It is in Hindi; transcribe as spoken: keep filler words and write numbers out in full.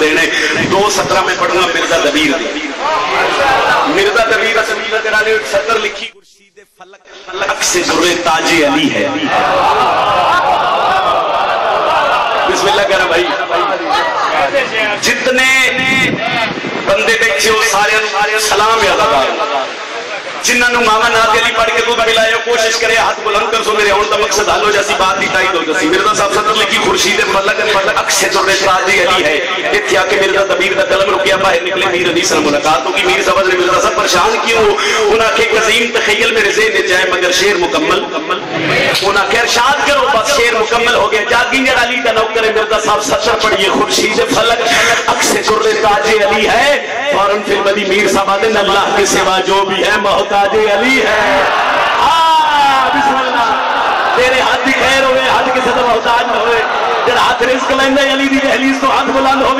देने। दो सत्रह में पढ़ना मिर्जा दबीर दी, मिर्जा दबीर असमीला कराने सत्तर लिखी खुर्शीद फलक फलक से दुर्रे ताजे अली है। बिस्मिल्लाह करा भाई। जितने बंदे देखे हो सारे सलाम याद आ, जिन्होंने मामा नाथ अली पढ़ के दूध पिलाए कोशिश करे हाथ बुलंद कर सो मेरे आने का मकसद हल हो जैसी बात की टाइट हो जैसी। मिर्जा साहब सदर लिखी खुर्शीद फलक फलक अक्से दुर्रे ताजे अली है। इत्थे आके मिर्जा दबीर का कलम रुकिया, बाहर निकले मीर अली से मुलाकात होगी। मीर साहब ने मिर्जा साहब परेशान क्यों? उन्हें के कजीम तखय्युल मेरे ज़हन में आए मगर शेर मुकम्मल। उन्हें के इरशाद करो बस शेर मुकम्मल हो गया। जागी अली का नौकर है मिर्जा साहब सत्तर पढ़िए खुर्शीद फलक अक्से दुर्रे ताजे अली है। फौरन फिर बदी मीर साहब आते अल्लाह के सिवा जो भी है मोहताजे अली है। बिस्मिल्लाह तेरे हाथ की खैर होवे, हाथ के सदा मोहताज न होवे। तेरा हाथ रिस्क लेंदे अली दी दहलीज तो हाथ बुलंद